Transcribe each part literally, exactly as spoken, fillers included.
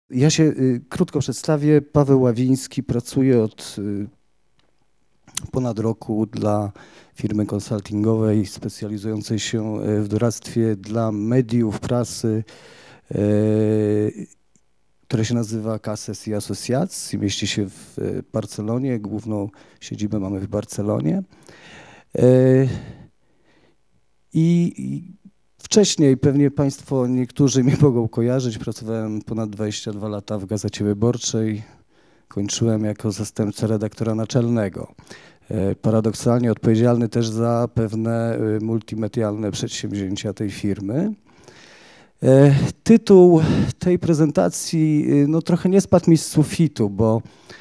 Ja się y, krótko przedstawię. Paweł Ławiński, pracuję od y, ponad roku dla firmy konsultingowej specjalizującej się w doradztwie dla mediów, prasy, y, które się nazywa Cases i Associates i mieści się w Barcelonie. Główną siedzibę mamy w Barcelonie. Y, I wcześniej pewnie Państwo niektórzy mnie mogą kojarzyć. Pracowałem ponad dwadzieścia dwa lata w Gazecie Wyborczej. Kończyłem jako zastępca redaktora naczelnego. Paradoksalnie odpowiedzialny też za pewne multimedialne przedsięwzięcia tej firmy. Tytuł tej prezentacji no, trochę nie spadł mi z sufitu, bo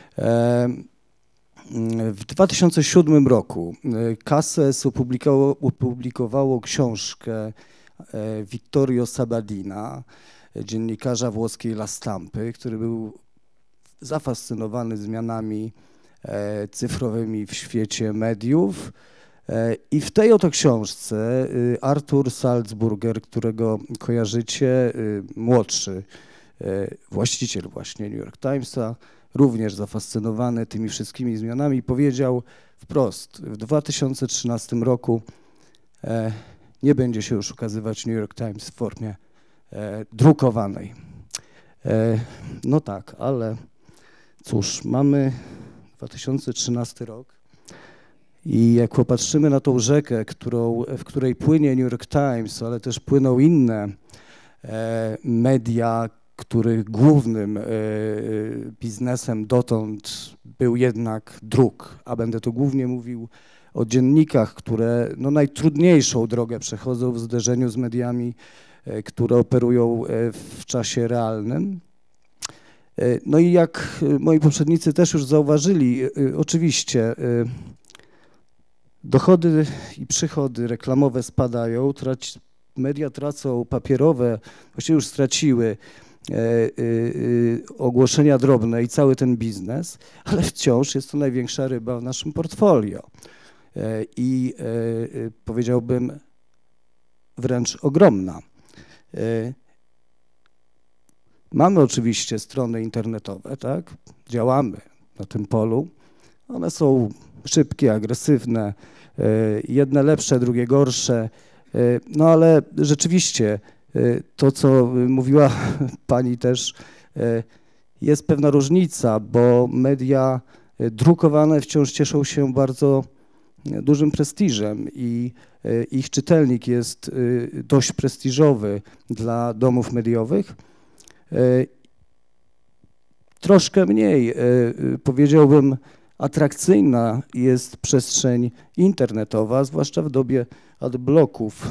w dwa tysiące siódmym roku Cases opublikowało, opublikowało książkę Vittorio Sabadina, dziennikarza włoskiej La Stampy, który był zafascynowany zmianami cyfrowymi w świecie mediów. I w tej oto książce Arthur Salzburger, którego kojarzycie, młodszy właściciel właśnie New York Timesa, również zafascynowany tymi wszystkimi zmianami, powiedział wprost: w dwa tysiące trzynastym roku nie będzie się już ukazywać New York Times w formie e, drukowanej. E, no tak, ale cóż, mamy dwa tysiące trzynasty rok i jak popatrzymy na tą rzekę, którą, w której płynie New York Times, ale też płyną inne e, media, których głównym e, biznesem dotąd był jednak druk, a będę tu głównie mówił o dziennikach, które no, najtrudniejszą drogę przechodzą w zderzeniu z mediami, które operują w czasie realnym. No i jak moi poprzednicy też już zauważyli, oczywiście dochody i przychody reklamowe spadają, traci, media tracą papierowe, właściwie już straciły ogłoszenia drobne i cały ten biznes, ale wciąż jest to największa ryba w naszym portfolio. I powiedziałbym wręcz ogromna. Mamy oczywiście strony internetowe, tak? Działamy na tym polu. One są szybkie, agresywne, jedne lepsze, drugie gorsze. No ale rzeczywiście to, co mówiła pani też, jest pewna różnica, bo media drukowane wciąż cieszą się bardzo dużym prestiżem i ich czytelnik jest dość prestiżowy dla domów mediowych. Troszkę mniej, powiedziałbym, atrakcyjna jest przestrzeń internetowa, zwłaszcza w dobie adblocków.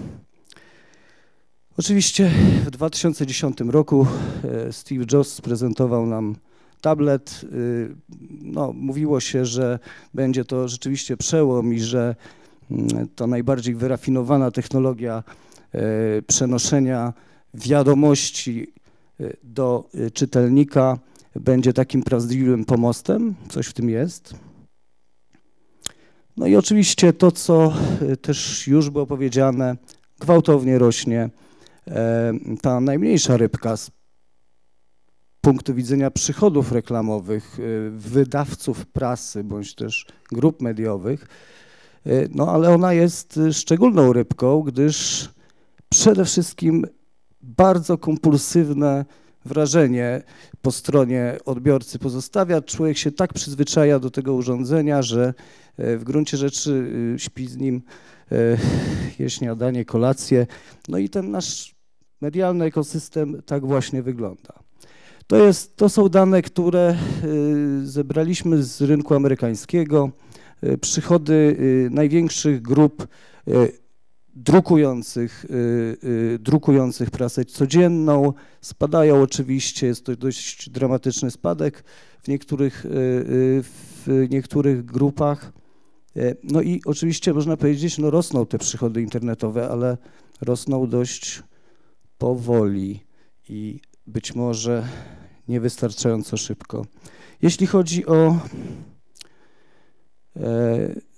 Oczywiście w dwa tysiące dziesiątym roku Steve Jobs prezentował nam tablet. No, mówiło się, że będzie to rzeczywiście przełom i że to najbardziej wyrafinowana technologia przenoszenia wiadomości do czytelnika będzie takim prawdziwym pomostem. Coś w tym jest. No i oczywiście to, co też już było powiedziane, gwałtownie rośnie ta najmniejsza rybka z punktu widzenia przychodów reklamowych, wydawców prasy bądź też grup mediowych, no ale ona jest szczególną rybką, gdyż przede wszystkim bardzo kompulsywne wrażenie po stronie odbiorcy pozostawia. Człowiek się tak przyzwyczaja do tego urządzenia, że w gruncie rzeczy śpi z nim, je śniadanie, kolację. No i ten nasz medialny ekosystem tak właśnie wygląda. To, jest, to są dane, które zebraliśmy z rynku amerykańskiego. Przychody największych grup drukujących, drukujących prasę codzienną spadają oczywiście, jest to dość dramatyczny spadek w niektórych, w niektórych grupach. No i oczywiście można powiedzieć, no rosną te przychody internetowe, ale rosną dość powoli i być może niewystarczająco szybko. Jeśli chodzi o,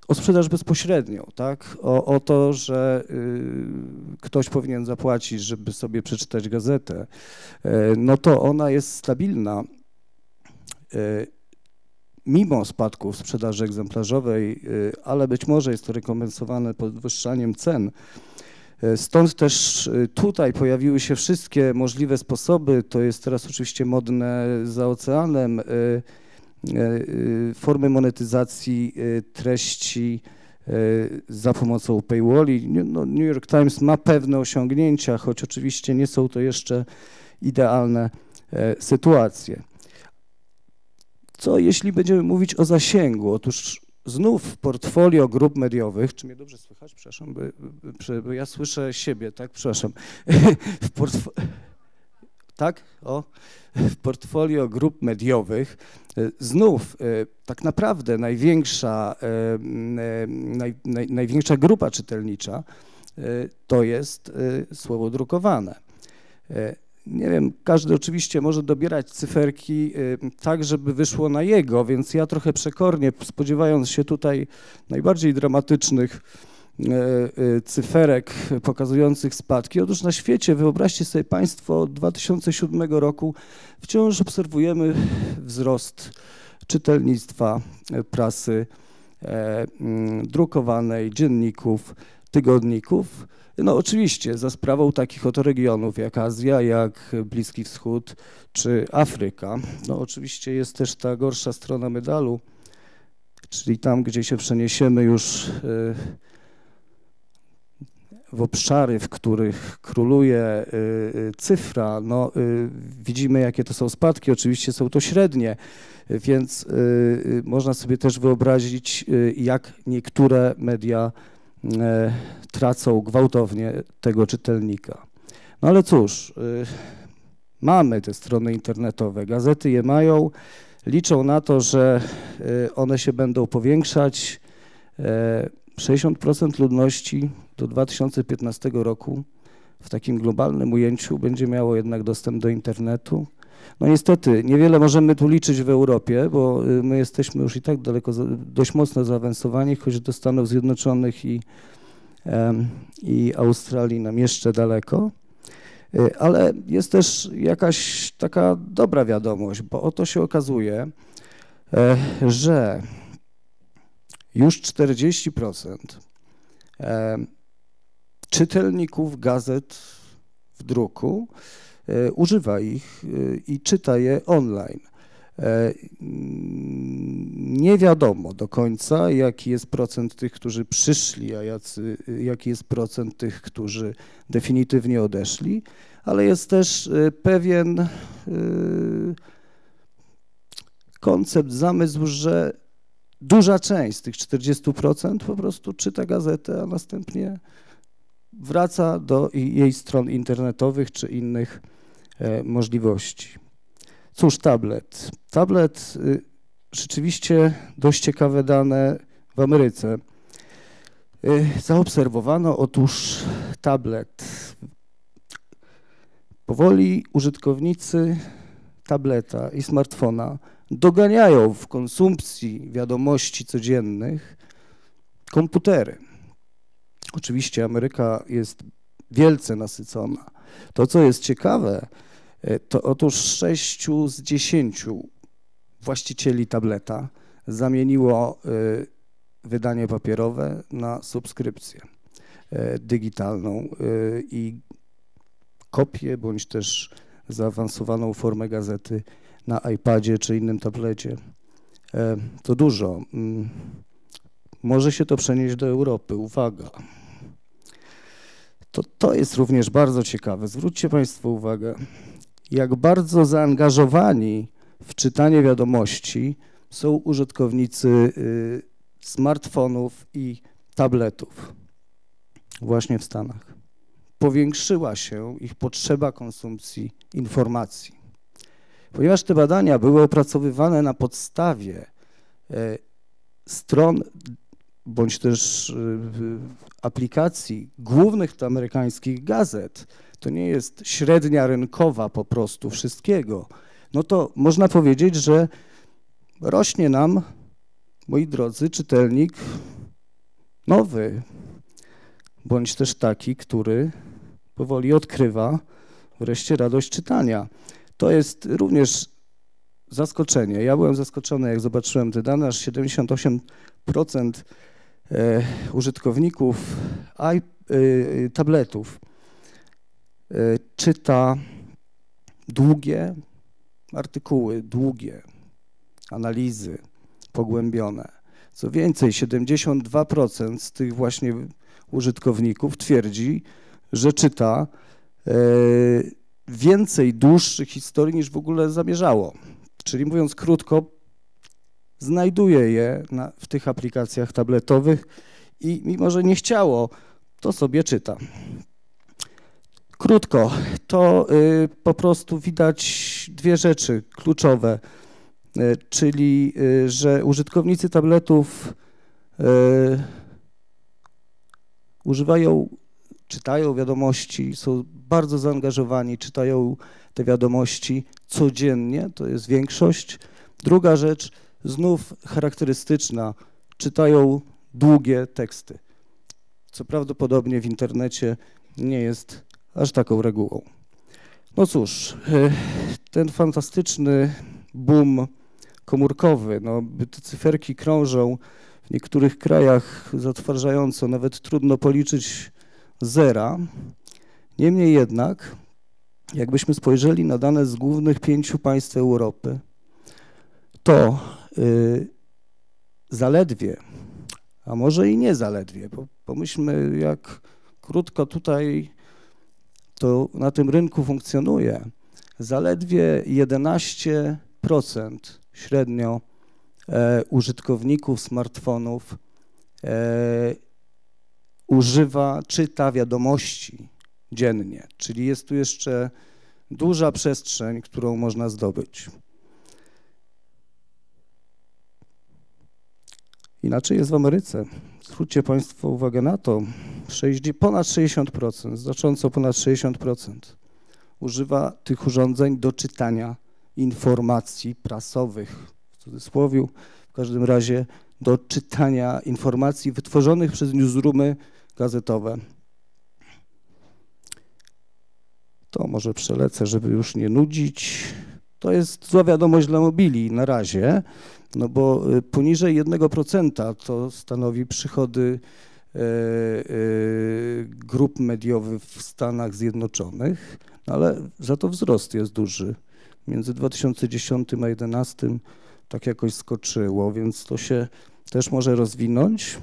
o sprzedaż bezpośrednią, tak? O, o to, że y, ktoś powinien zapłacić, żeby sobie przeczytać gazetę, y, no to ona jest stabilna. Y, mimo spadków sprzedaży egzemplarzowej, y, ale być może jest to rekompensowane podwyższaniem cen. Y, stąd też y, tutaj pojawiły się wszystkie możliwe sposoby, to jest teraz oczywiście modne za oceanem, y, formy monetyzacji treści za pomocą paywalli. No, New York Times ma pewne osiągnięcia, choć oczywiście nie są to jeszcze idealne sytuacje. Co jeśli będziemy mówić o zasięgu? Otóż znów portfolio grup mediowych, czy mnie dobrze słychać? Przepraszam, bo, bo ja słyszę siebie, tak? Przepraszam. W portfo tak? O. W portfolio grup mediowych znów tak naprawdę największa, naj, naj, największa grupa czytelnicza to jest słowo drukowane. Nie wiem, każdy oczywiście może dobierać cyferki tak, żeby wyszło na jego, więc ja trochę przekornie, spodziewając się tutaj najbardziej dramatycznych cyferek pokazujących spadki. Otóż na świecie, wyobraźcie sobie Państwo, od dwa tysiące siódmego roku wciąż obserwujemy wzrost czytelnictwa prasy drukowanej, dzienników, tygodników. No oczywiście za sprawą takich oto regionów jak Azja, jak Bliski Wschód czy Afryka. No oczywiście jest też ta gorsza strona medalu, czyli tam, gdzie się przeniesiemy już w obszary, w których króluje cyfra, no widzimy, jakie to są spadki, oczywiście są to średnie, więc można sobie też wyobrazić, jak niektóre media tracą gwałtownie tego czytelnika. No ale cóż, mamy te strony internetowe, gazety je mają, liczą na to, że one się będą powiększać. sześćdziesiąt procent ludności do dwa tysiące piętnastego roku w takim globalnym ujęciu będzie miało jednak dostęp do internetu. No niestety, niewiele możemy tu liczyć w Europie, bo my jesteśmy już i tak daleko, dość mocno zaawansowani, choć do Stanów Zjednoczonych i, i Australii nam jeszcze daleko. Ale jest też jakaś taka dobra wiadomość, bo oto się okazuje, że już czterdzieści procent czytelników gazet w druku używa ich i czyta je online. Nie wiadomo do końca, jaki jest procent tych, którzy przyszli, a jacy, jaki jest procent tych, którzy definitywnie odeszli, ale jest też pewien koncept, zamysł, że duża część z tych czterdziestu procent po prostu czyta gazetę, a następnie wraca do jej stron internetowych czy innych e, możliwości. Cóż, tablet. Tablet, y, rzeczywiście dość ciekawe dane w Ameryce. Y, zaobserwowano, otóż tablet. Powoli użytkownicy tableta i smartfona doganiają w konsumpcji wiadomości codziennych komputery. Oczywiście Ameryka jest wielce nasycona. To, co jest ciekawe, to otóż sześciu z dziesięciu właścicieli tableta zamieniło wydanie papierowe na subskrypcję digitalną i kopię bądź też zaawansowaną formę gazety na iPadzie czy innym tablecie. To dużo. Może się to przenieść do Europy. Uwaga. To, to jest również bardzo ciekawe. Zwróćcie Państwo uwagę, jak bardzo zaangażowani w czytanie wiadomości są użytkownicy y, smartfonów i tabletów właśnie w Stanach. Powiększyła się ich potrzeba konsumpcji informacji. Ponieważ te badania były opracowywane na podstawie y, stron bądź też y, aplikacji głównych amerykańskich gazet, to nie jest średnia rynkowa po prostu wszystkiego, no to można powiedzieć, że rośnie nam, moi drodzy, czytelnik nowy, bądź też taki, który powoli odkrywa wreszcie radość czytania. To jest również zaskoczenie. Ja byłem zaskoczony, jak zobaczyłem te dane, aż siedemdziesiąt osiem procent użytkowników tabletów czyta długie artykuły, długie analizy pogłębione. Co więcej, siedemdziesiąt dwa procent z tych właśnie użytkowników twierdzi, że czyta więcej dłuższych historii niż w ogóle zamierzało. Czyli mówiąc krótko, znajduje je na, w tych aplikacjach tabletowych i mimo, że nie chciało, to sobie czyta. Krótko, to y, po prostu widać dwie rzeczy kluczowe, y, czyli y, że użytkownicy tabletów y, używają, czytają wiadomości, są bardzo zaangażowani, czytają te wiadomości codziennie, to jest większość. Druga rzecz, znów charakterystyczna, czytają długie teksty, co prawdopodobnie w internecie nie jest aż taką regułą. No cóż, ten fantastyczny boom komórkowy, no, te cyferki krążą w niektórych krajach zatwarzająco, nawet trudno policzyć zera. Niemniej jednak, jakbyśmy spojrzeli na dane z głównych pięciu państw Europy, to y, zaledwie, a może i nie zaledwie, bo pomyślmy, jak krótko tutaj to na tym rynku funkcjonuje, zaledwie jedenaście procent średnio e, użytkowników smartfonów e, używa, czyta wiadomości dziennie, czyli jest tu jeszcze duża przestrzeń, którą można zdobyć. Inaczej jest w Ameryce. Zwróćcie Państwo uwagę na to, ponad sześćdziesiąt procent, znacząco ponad sześćdziesiąt procent używa tych urządzeń do czytania informacji prasowych, w cudzysłowie, w każdym razie do czytania informacji wytworzonych przez newsroomy gazetowe. To może przelecę, żeby już nie nudzić. To jest zła wiadomość dla mobili na razie, no bo poniżej jednego procenta to stanowi przychody e, e, grup mediowych w Stanach Zjednoczonych, no ale za to wzrost jest duży. Między dwa tysiące dziesiątym a dwa tysiące jedenastym tak jakoś skoczyło, więc to się też może rozwinąć.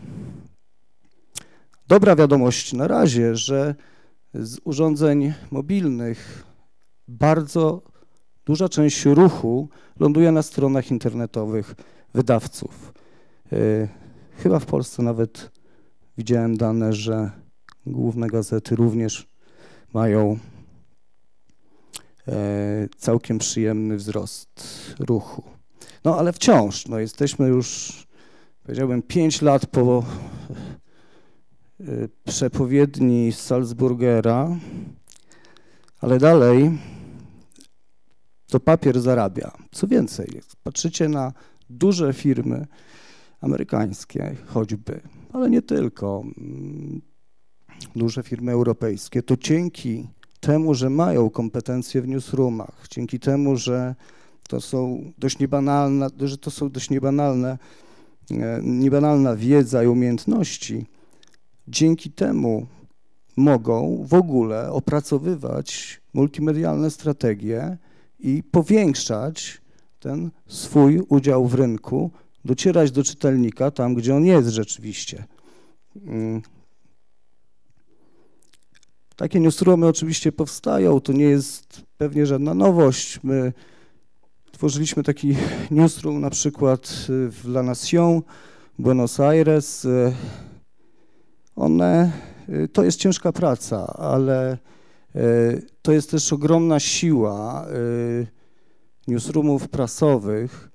Dobra wiadomość na razie, że z urządzeń mobilnych bardzo duża część ruchu ląduje na stronach internetowych wydawców. Chyba w Polsce nawet widziałem dane, że główne gazety również mają całkiem przyjemny wzrost ruchu. No ale wciąż, no jesteśmy już, powiedziałbym, pięć lat po przepowiedni Salzburgera, ale dalej to papier zarabia. Co więcej, patrzycie na duże firmy amerykańskie choćby, ale nie tylko, duże firmy europejskie, to dzięki temu, że mają kompetencje w newsroomach, dzięki temu, że to są dość niebanalne, że to są dość niebanalne, niebanalna wiedza i umiejętności, dzięki temu mogą w ogóle opracowywać multimedialne strategie i powiększać ten swój udział w rynku, docierać do czytelnika tam, gdzie on jest rzeczywiście. Takie newsroomy oczywiście powstają, to nie jest pewnie żadna nowość. My tworzyliśmy taki newsroom na przykład w La Nación, Buenos Aires. One, to jest ciężka praca, ale to jest też ogromna siła newsroomów prasowych,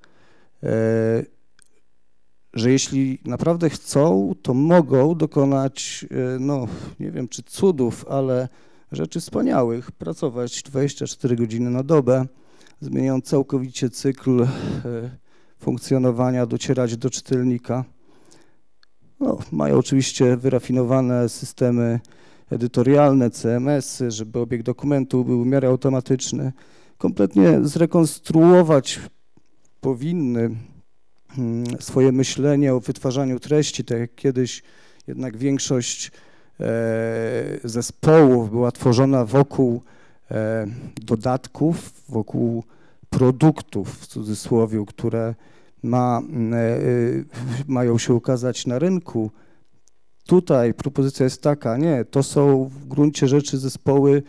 że jeśli naprawdę chcą, to mogą dokonać, no nie wiem czy cudów, ale rzeczy wspaniałych, pracować dwadzieścia cztery godziny na dobę, zmieniając całkowicie cykl funkcjonowania, docierać do czytelnika. No, mają oczywiście wyrafinowane systemy edytorialne, C M S-y, żeby obieg dokumentu był w miarę automatyczny. Kompletnie zrekonstruować powinny swoje myślenie o wytwarzaniu treści, tak jak kiedyś jednak większość zespołów była tworzona wokół dodatków, wokół produktów w cudzysłowie, które ma, mają się ukazać na rynku. Tutaj propozycja jest taka, nie, to są w gruncie rzeczy zespoły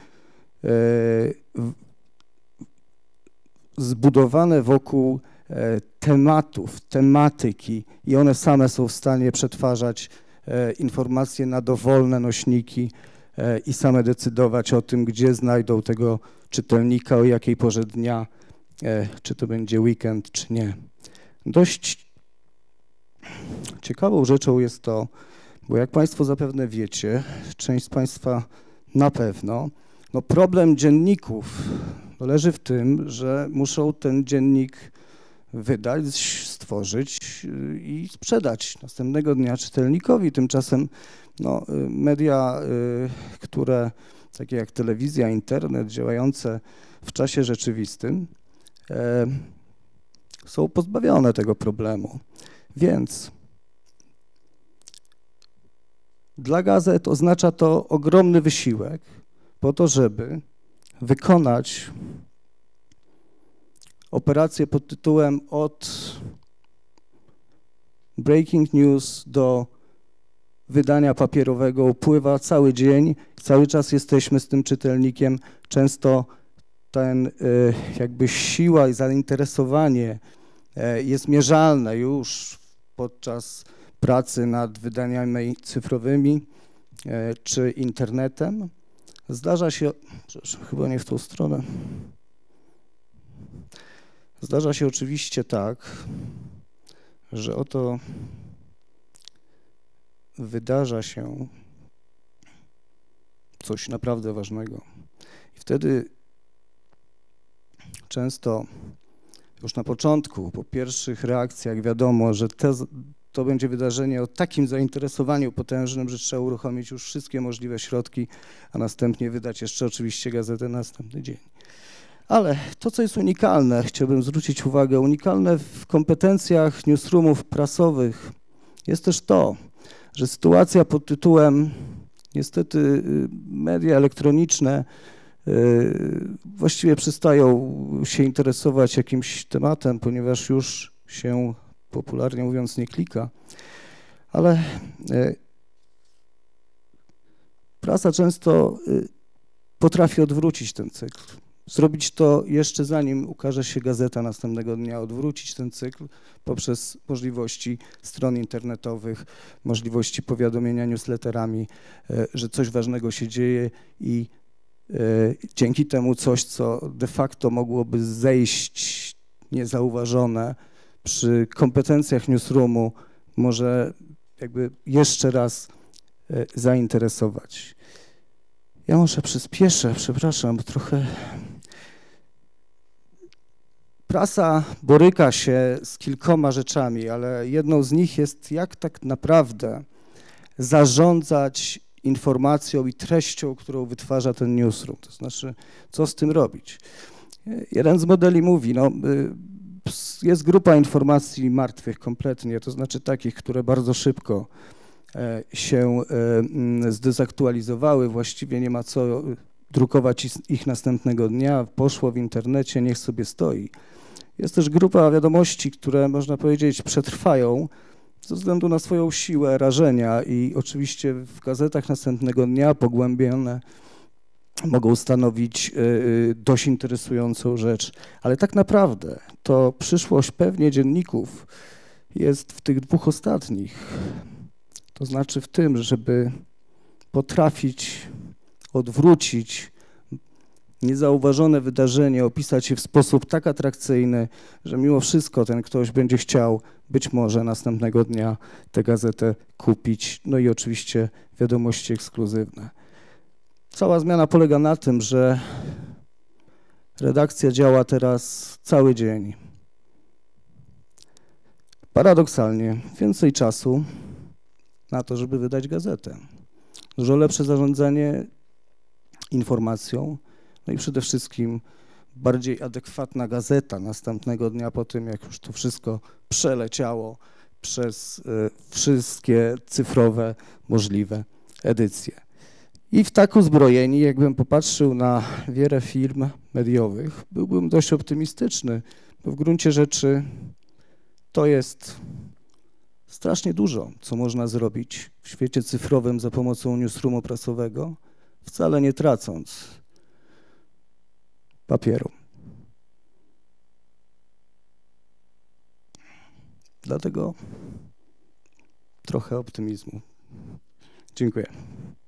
zbudowane wokół tematów, tematyki i one same są w stanie przetwarzać informacje na dowolne nośniki i same decydować o tym, gdzie znajdą tego czytelnika, o jakiej porze dnia, czy to będzie weekend, czy nie. Dość ciekawą rzeczą jest to, bo jak Państwo zapewne wiecie, część z Państwa na pewno, no problem dzienników leży w tym, że muszą ten dziennik wydać, stworzyć i sprzedać następnego dnia czytelnikowi. Tymczasem no, media, które takie jak telewizja, internet, działające w czasie rzeczywistym, są pozbawione tego problemu. Więc dla gazet oznacza to ogromny wysiłek po to, żeby wykonać operację pod tytułem od breaking news do wydania papierowego upływa cały dzień, cały czas jesteśmy z tym czytelnikiem, często ten jakby siła i zainteresowanie jest mierzalne już podczas pracy nad wydaniami cyfrowymi czy internetem. Zdarza się, chyba nie w tą stronę, zdarza się oczywiście tak, że oto wydarza się coś naprawdę ważnego. I wtedy często już na początku, po pierwszych reakcjach wiadomo, że te, to będzie wydarzenie o takim zainteresowaniu potężnym, że trzeba uruchomić już wszystkie możliwe środki, a następnie wydać jeszcze oczywiście gazetę na następny dzień. Ale to, co jest unikalne, chciałbym zwrócić uwagę, unikalne w kompetencjach newsroomów prasowych jest też to, że sytuacja pod tytułem niestety media elektroniczne właściwie przestają się interesować jakimś tematem, ponieważ już się, popularnie mówiąc, nie klika, ale prasa często potrafi odwrócić ten cykl. Zrobić to jeszcze zanim ukaże się gazeta następnego dnia, odwrócić ten cykl poprzez możliwości stron internetowych, możliwości powiadomienia newsletterami, że coś ważnego się dzieje i dzięki temu coś, co de facto mogłoby zejść niezauważone przy kompetencjach newsroomu, może jakby jeszcze raz zainteresować. Ja może przyspieszę, przepraszam, bo trochę... Prasa boryka się z kilkoma rzeczami, ale jedną z nich jest, jak tak naprawdę zarządzać informacją i treścią, którą wytwarza ten newsroom, to znaczy, co z tym robić. Jeden z modeli mówi, no, jest grupa informacji martwych kompletnie, to znaczy takich, które bardzo szybko się zdezaktualizowały, właściwie nie ma co drukować ich następnego dnia, poszło w internecie, niech sobie stoi. Jest też grupa wiadomości, które można powiedzieć przetrwają ze względu na swoją siłę rażenia i oczywiście w gazetach następnego dnia pogłębione mogą stanowić dość interesującą rzecz. Ale tak naprawdę to przyszłość pewnie dzienników jest w tych dwóch ostatnich. To znaczy w tym, żeby potrafić odwrócić niezauważone wydarzenie, opisać je w sposób tak atrakcyjny, że mimo wszystko ten ktoś będzie chciał być może następnego dnia tę gazetę kupić. No i oczywiście wiadomości ekskluzywne. Cała zmiana polega na tym, że redakcja działa teraz cały dzień. Paradoksalnie więcej czasu, na to, żeby wydać gazetę. Dużo lepsze zarządzanie informacją, no i przede wszystkim bardziej adekwatna gazeta następnego dnia po tym, jak już to wszystko przeleciało przez y, wszystkie cyfrowe możliwe edycje. I w tak uzbrojeni, jakbym popatrzył na wiele firm mediowych, byłbym dość optymistyczny, bo w gruncie rzeczy to jest strasznie dużo, co można zrobić w świecie cyfrowym za pomocą newsroomu prasowego, wcale nie tracąc papieru. Dlatego trochę optymizmu. Dziękuję.